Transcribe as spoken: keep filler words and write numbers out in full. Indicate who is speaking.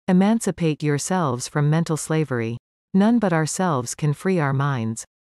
Speaker 1: Emancipate yourselves from mental slavery. None but ourselves can free our minds.